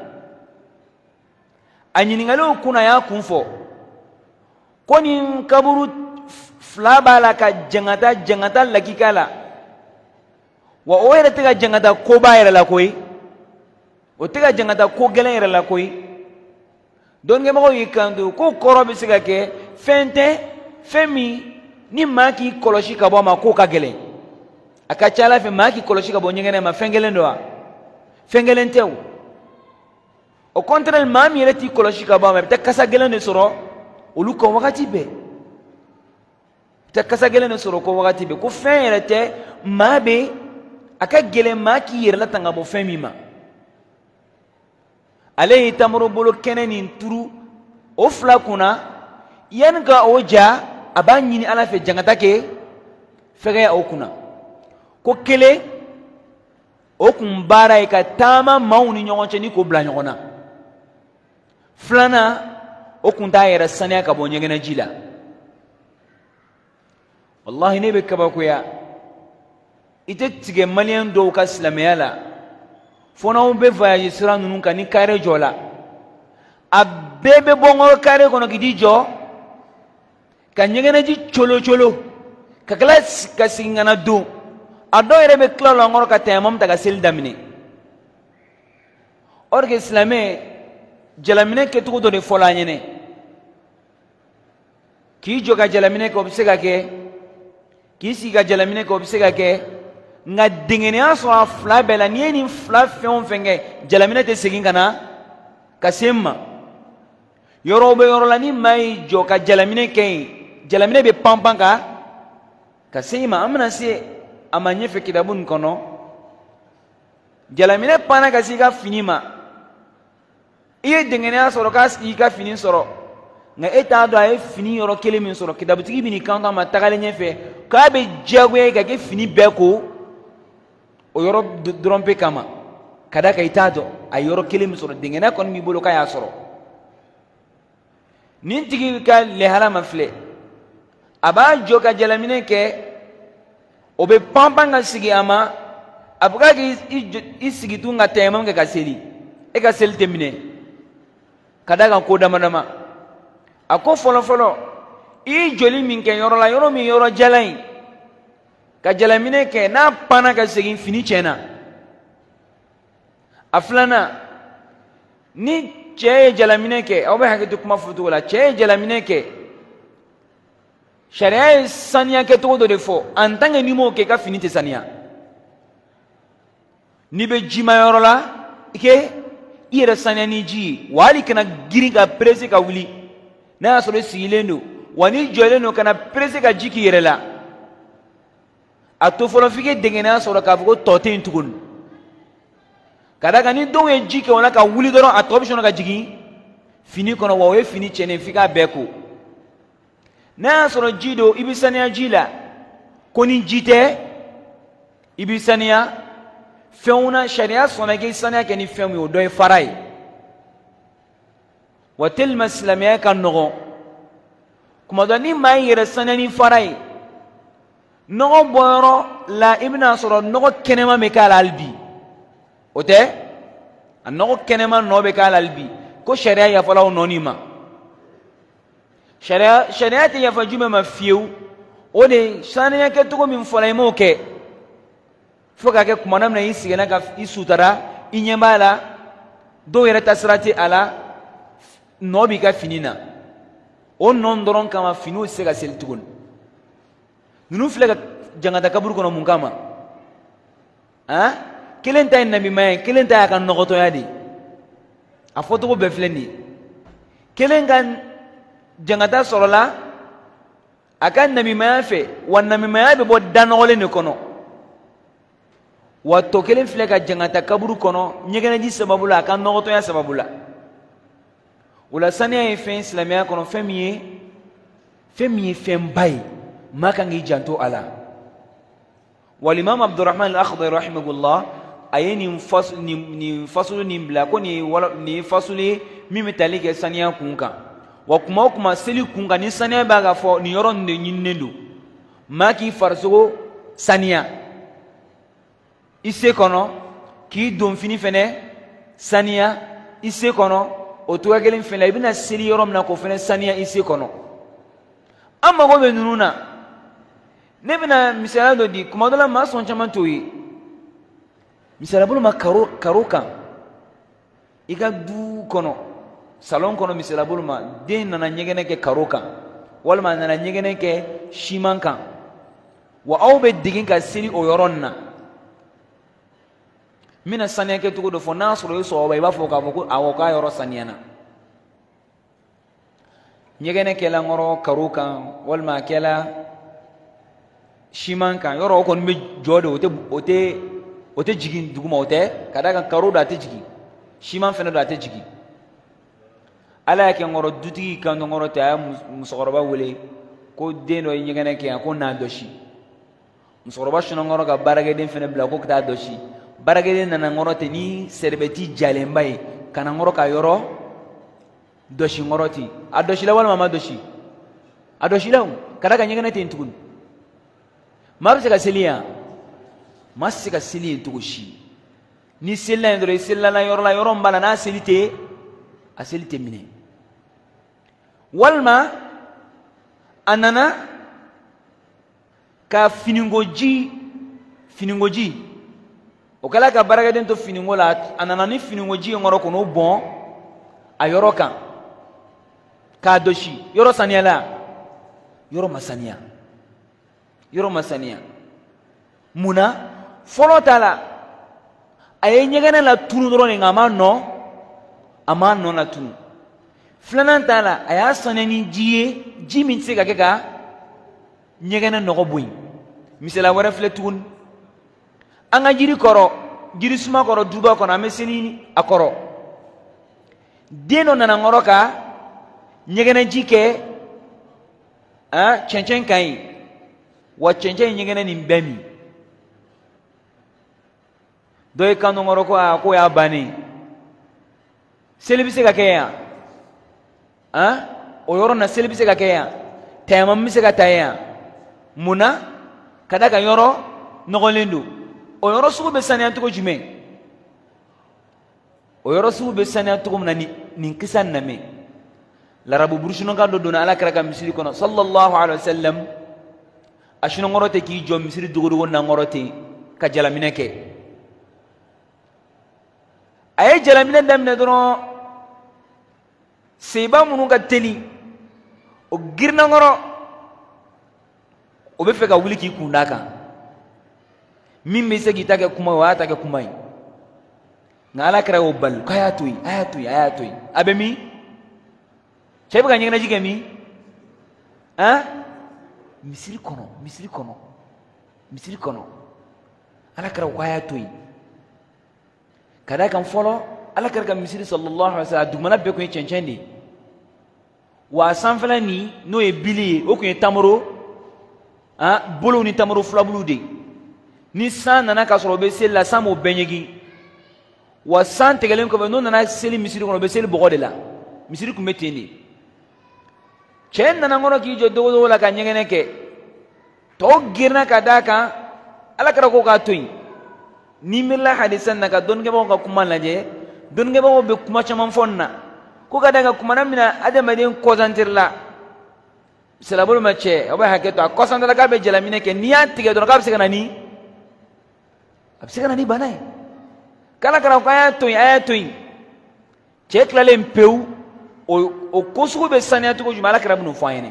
anyini ngalo kuna ya kunfo koni kaburu flaba la ka jangata lakikala wa o yere tega jangata ko ba yere la koy o tega jangata ko gelen yere la koy don nge mo yikandu ko koro bi siga ke fente femi ni maki koloshi ka bo ma ko ka gelen aka chala fe maki koloshi ka bo nyengene ma fengelen do fengelen tew o contraire mami yere ti koloshi ka bo ma ta kasa gelen ne soro olu ko wakati be takasa gele ne soro ko wakati be ko fen yerete mabe aka gele maki yerla tanga bo fen mima alayhi tamru bulu keneni turu o fla kuna yanga oja abanyini ala fe jangata ke fege o kuna ko kele o kumbara e ka tama mauni nyonche ni ko bla nyona flana o kunta yera sanya ka bo nyengena jila wallahi ne be kaba ko ya ite tige malien do ka islamiyala fona be voyage sira nunun ka ni kare jola abebe bongo kare kono gidi jo ka nyengena ji cholo ka class ka singana do ado ere be klalo ngoro ka temam taga sel damine orge islamé jalamine ke tugo do de fola nyene ki joga jalamine ko bisega ke kisi ga jalamine ko bisega ke nga dingene aso afla bela nieni fla fion fenge jalamine te segin kana kasemma yoro be yoro lani mai jo ka jalamine ke jalamine be pampanka kasema amna se amanye fe kidabun kono jalamine pana kasiga finima iye dingene aso ka ka finin soro nga eta do ay fini yoro kele min soro kidabutigi bini kanta ma tagale nyefe ka be jagwe ga ke fini beko o yoro drompe kama kada ka itado ay yoro kelim soro dingena kon mi bolo ka ya soro nin tigi ka le halama fle aba joka jalamine ke obe pampanga sigi ama abuka ki isigi tunga temam ke kaseli e kaseli temine kada ka ko dama ako folo i joli min ke yoro la yoro mi yoro jalai ka jalamine ke na pana ka sigi fini chena aflana ni che jalamine ke obe hakitu kuma futu wala che jalamine ke sharia sania ke to do defo antanga ni mo ke ka fini te sania ni be jima yoro la ke ira sania ni ji wali kana giri ka presi ka wuli na so silendo wani joleno kana presi ka jiki yere la ato folo fike dengena so ka fugo tote ntugun kada gani don e jike wala ka wuli doron atobishono ka jigi fini kono wawe fini chene fika beko na so jido ibisania jila koni jite ibisania feuna sharia sona ke sania ke ni femu o doy farai watil muslimia kan no kuma dani mai yere sania ni farai no boro la ibna soro no kenema me kala albi ote anno kenema no be kala albi ko sharia ya falaw nonima sharia te ya fajume ma fiu ode sania ke to ko min folay mo ke foka ke kuma namna isigena ka isutara inyembala do yere tasrati ala no bi ka finina on non doron kama finu sega seltugun nunu flega jangata kabur kono mun kama ha kelen tay nabi may kelen tay kan nogoto yadi a foto ko be flendi kelen kan jangata sorola akan nabi may fe wan nabi may be bo danole ne kono wato kelen flega jangata kabur kono nyegena di sababula kan nogoto ya sababula wala sania e fe islamia kono femiye fembay makangi janto ala والإمام عبد الرحمن الأخضر رحمه الله أيني فصل نبلا كوني فصل ميمتاليك سانيا كونكا وكما سلي كونكا ني سانيا باغا فو نيورون دي نيندو ماكي فرسو سانيا إسي كونو كي دون فيني فني سانيا إسي كونو أتوغا كلين فني بنا سلي يوروم ناكو فني سانيا إسي كونو أما غو بنونا nebina misala do di kuma dola ma son chaman toyi misala bulu ma karoka iga du kono salon kono misala bulu ma den nana nyegene ke karoka wala ma nana nyegene ke shimanka wa awbe digin ka siri o yoronna mina sanya ke tugo do fo nasro so ba fo ka ko awoka yoro sanyana nyegene ke la ngoro karoka wala ma kela shiman kan yoro ko me jodo ote jigin duguma ote kada kan karo da te jigi shiman fena da te jigi ala ke ngoro duti kan ngoro ta musoroba wele ko deno nyegene ke ko na doshi musoroba shino ngoro ga barage den fena bla ko ta doshi barage den na ngoro te ni serbeti jalembay kana ngoro ka yoro doshi ngoro ti adoshi la wala mama doshi adoshi la kada kan nyegene te ntugun mabse ka selia mas ka seli tugoshi ni sella ndore sella la yoro mbala na selite a selite mine walma anana ka finingoji o kala ka baraga den to finingola anana ni finingoji ngoro kono bon a yoro kan ka doshi yoro saniala yoro masania yoro masania muna folo tala aye nyegana la tunu drone ngama no ama no la tunu flanan tala aya sanani jiye jimin sega keka nyegana no boy misela wara fletun anga jiri koro jiri suma koro duba kono ameseni akoro deno nana ngoroka nyegana jike a chenchen kai wa chenchen nyegene ni mbemi do e kanu ngoro ko ya bani selibise ka kaya o yoro na selibise ka kaya tayamam mise ka taya muna kada ka yoro nogolendu o yoro sugu be saniya to jume o yoro sugu be saniya to mun nin kisan name larabu burushino ka do dona ala kara ka misiri kono sallallahu alaihi wasallam ashino ngorote ki jom misiri dugudu na ngorote ka jalamine ke ay jalamine damne dono seba munu ka teli o girna ngoro o be fe ka wuli ki kundaka min be se ki take kuma wa take kuma yi ngala kara o bal kayatui ayatui abemi chebe ka nyina jigemi misiri kono ala kara kayatui kada kan folo ala kara ka misiri sallallahu alaihi wasallam dumana be ko chenchendi wa sanfala ni no e bili o ko tamoro bolo ni tamoro flabulu de ni san nana ka soro be sel la samo benyegi wa san tegelen ko no nana seli misiri kono be sel bogo de la misiri ku meteni chen nana ngono ki jo do la ka nyengene ke to girna kadaka ala kara ko ka toyi ni milla hadisan naka don ge ba ko kuma laje don ge ba be kuma chaman fonna ko ga daga kuma namina adama den ko zantirla selabul mache oba haketo ko sandala ka be jalamine ke niya tige don ka bisika nani abisika nani banai kala kara ko ayatoy che klale mpeu o kosugo be saniatu ko jumala kara bunu fayene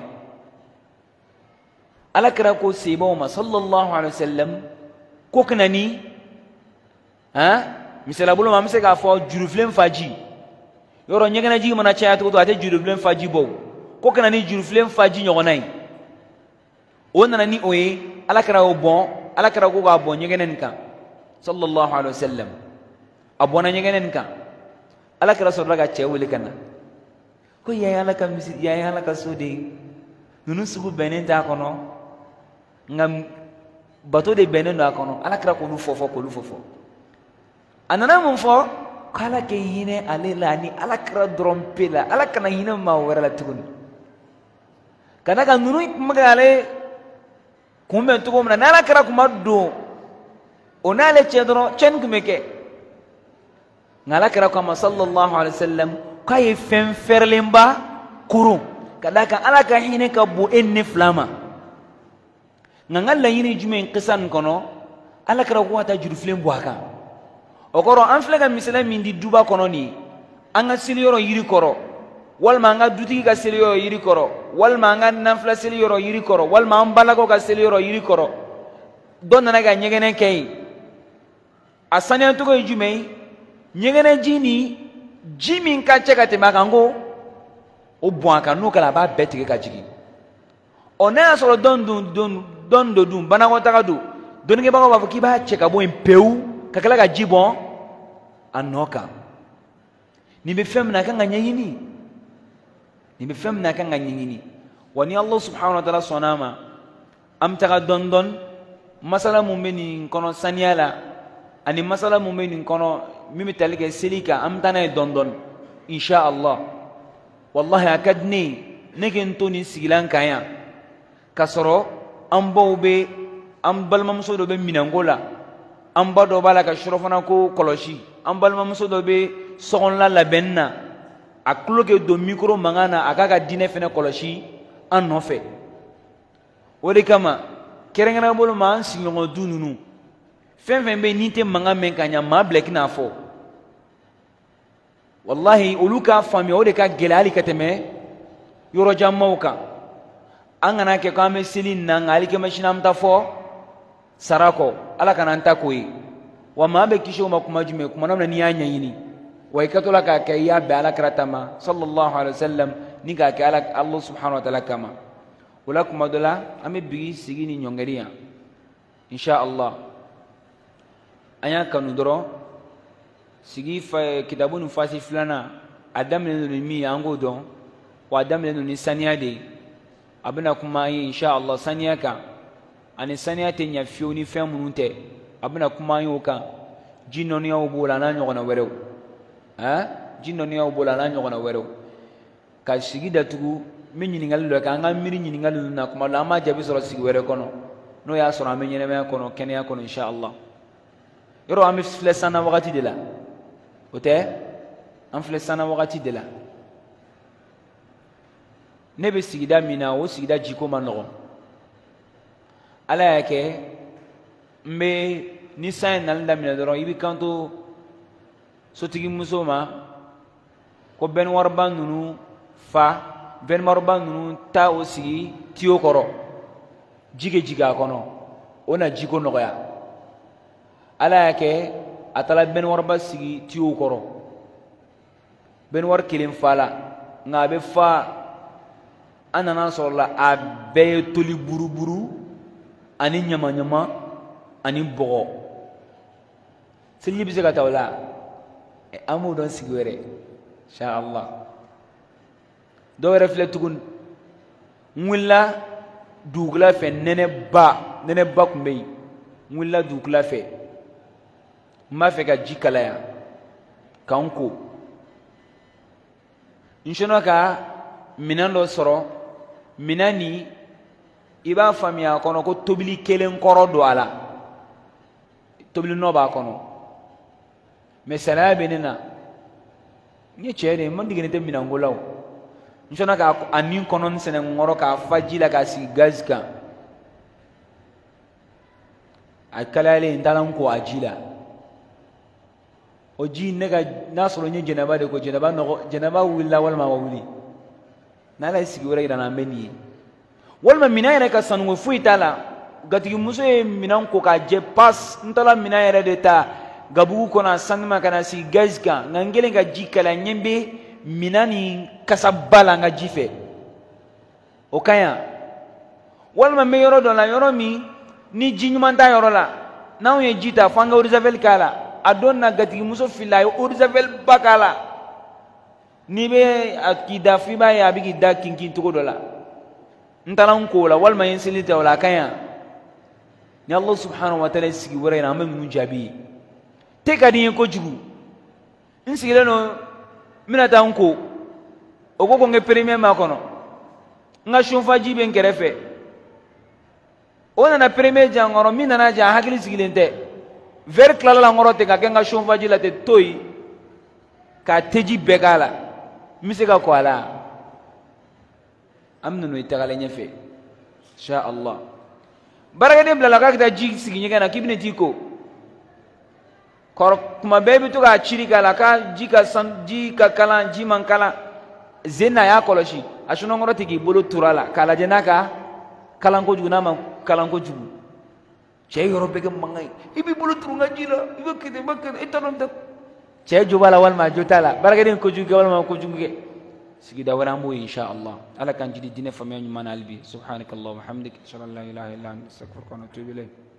ala kara ko sebo ma sallallahu alaihi wasallam ko kanani misala bulu mamse ka fo juruflem faji yoro nyegana ji mana chaya to ate juruflem faji bo ko kana ni juruflem faji nyogonai onna ni oye ala kara o bon ala kara ko ga bon nyegana nka sallallahu alaihi wasallam abona nyegana nka ala kara so daga chewule kana ko ya ala ka misir ya ala ka sodi nunu sugu benen ta kono ngam bato de benen da kono ala kara ko lu fofo anana mun fo kala ke hine alela ni ala kra drompela ala kana hine ma wala tugun kana ka nunu magale kumbe to gomna nala kra kuma do onale chedro chen kumeke ngala kra kuma sallallahu alaihi wasallam kay fem ferlemba kurum kada ka ala ka hine ka bu enne flama ngala hine jumen qisan kono ala kra ko ta juru flem buaka okoro an flega misala min di duba kono ni anga siliyoro yiri koro walma anga dutigi ka siliyoro yiri koro walma anga nanfla siliyoro yiri koro walma an balago ka siliyoro yiri koro don nana ga nyegene kay asanya to ko jumei nyegene jini jimin ka cheka te makango o buaka no kala ba betike ka jigi ona soro don dum bana ko takadu don ke ba ko ki ba cheka bo impeu kakala ka jibon anoka ni be fem na kan nyanyini wani Allah subhanahu wa ta'ala sonama am taga dondon masala mu'minin kono saniala ani masala mu'minin kono mimi talike silika am tanay dondon insha Allah wallahi akadni negen toni sigilan kaya kasoro am bawbe am balmam sodo be minangola an ba dɔ b'a la ka surafana ko kɔlɔsi an balimamuso dɔ bɛ sɔgɔnla labɛnni na a tulo kɛ don mikoro mankan na a k'a ka diinɛ fɛnɛ kɔlɔsi an nɔfɛ o de kama kɛrɛnkɛrɛnnen bolo ma an sigiɲɔgɔn du ninnu fɛn fɛn bɛ yen n'i tɛ mankan mɛn ka ɲa maa bila i k'a fɔ wallahi olu k'a faamuya o de ka gɛlɛ hali ka tɛmɛ yɔrɔjanmaw kan an kana kɛ ko an bɛ seli in na nka hali kɛmɛ sini an bɛ taa fɔ sarako ala kana anta koyi wa ma be kisho ma kuma jume kuma namna ni anya yini wa ikatola ka ka ya be ala karatama sallallahu alaihi wasallam ni ka ka ala Allah subhanahu wa ta'ala kama wala kuma dola ame bigi sigini nyongeriya insha Allah anya kanu doro sigi fa kitabun fasi fulana adam ne mi ango don wa adam ne ni saniya de abuna kuma insha Allah saniya ka ani saniya te nya fioni fɛn minnu tɛ a bɛna kuma an y'o kan jinnoniya bola na nyogona werew jinnoniya bola na nyogona werew ka sigi datugu min ɲiningali lo ka an ka miiri ɲiningali na kuma la an ma jaabi sɔrɔ sigi wɛrɛ kɔnɔ n'o y'a sɔrɔ an bɛ ɲɛnɛmaya kɔnɔ kɛnɛya kɔnɔ inshallah yɔrɔ an bɛ filɛ sanna wagati de la o tɛ an filɛ sanna wagati de la ne bɛ sigida min na o sigida jiko ma nɔgɔn ala y'a kɛ n bɛ ni san ye nali daminɛ dɔrɔn i bɛ kanto sotigi muso ma ko bɛniwariba ninnu fa bɛniwariba ninnu ta o sigi tiyo kɔrɔ ji ka jigin a kɔnɔ o na jiko nɔgɔya ala y'a kɛ a taara bɛniwariba sigi tiyo kɔrɔ bɛniwari kelen fa la nka a bɛ fa an nana sɔrɔ la a bɛɛ ye toli buruburu ani ɲama-ɲama ani bɔgɔ seliji bɛ se ka taa o la an b'o dɔn sigi wɛrɛ inshallah dɔw yɛrɛ filɛ tuguni n wulila dugukila fɛ nɛnɛba tun bɛ yen n wulila dugukila fɛ n b'a fɛ ka ji kalaya k'an ko n sɔnna ka minɛn dɔ sɔrɔ minɛn nin i b'a faamuya a kɔnɔ ko tobili kelen kɔrɔ don a la tobili nɔ b'a kɔnɔ mɛ salaya bɛ ne na n ye cɛ de ye n ma digɛni tɛ minɛnko la o n sɔnna ka a nin kɔnɔ n sɛnɛ n kɔrɔ k'a fa ji la k'a sigi gazi kan a kalayalen n taara n ko a ji la o ji ne ka n'a sɔrɔ n ye jɛnɛba de ko jɛnɛba wulila walima a ma wuli n'ala ye sigi wɛrɛ yira n na an bɛ nin ye walima minɛn yɛrɛ ka sanuko foyi t'a la gatigimuso ye minɛn ko k'a jɛ pas n taara minɛn yɛrɛ de ta gabugu kɔnɔ a sanuma ka na sigi gazi kan nka n kɛlen ka ji kalaya n ɲɛ bɛ minɛn nin kasaba la n ka ji fɛ o ka ɲi walima n bɛ yɔrɔ dɔ la yɔrɔ min ni ji ɲuman t'a yɔrɔ la n'anw ye ji ta fo an ka eau de javel k'a la a don na gatigimuso filila a ye eau de javel ba k'a la n'i bɛ a k'i da f'i b'a ye a bɛ k'i da kinkin cogo dɔ la n taara n ko o la walima n ye seli ta o la a ka ɲi ni Allah subhanahu wa ta'ala sigi wɛrɛ yira an bɛ ninnu jaabi ye te ka di n ye kojugu n sigilen don n bɛna taa n ko o ko n kɛ premier ma kɔnɔ n ka chauffage bɛ n kɛrɛfɛ o nana premier jan n kɔrɔ min nana jan a hakili sigilen tɛ verre tilala la n kɔrɔ ten ka kɛ n ka chauffage la ten to yen k'a teji bɛɛ k'a la n bɛ se ka ko a la an bɛ n'o ye tagalen ɲɛfɛ inshallah baarakɛden bilala k'a ka taa ji sigi ɲɛgɛn na k'i bɛna t'i ko kuma bɛɛ i bɛ to k'a ciri k'a la ka ji ka kalan ji man kalan zen na a y'a kɔlɔsi a sunɔgɔkɔrɔ ten k'i bolo turu a la k'a lajɛ n'a ka kalan kojugu n'a ma kalan kojugu cɛ yɔrɔ bɛɛ kɛ mankan ye i b'i bolo turu n ka ji la i bɛ kɛ ten i bɛ kɛ ten i t'a dɔn tɛ cɛ jo b'a la walima a jo t'a la baarakɛden kojugu kɛ walima kojugu kɛ sigida wɛrɛ an b'o ye inshallah ala k'an jidi diinɛ faamuya ɲuman na hali bi subhanakallahumma wa hamdika ashhadu an la ilaha illa anta astaghfiruka wa atubu ilayk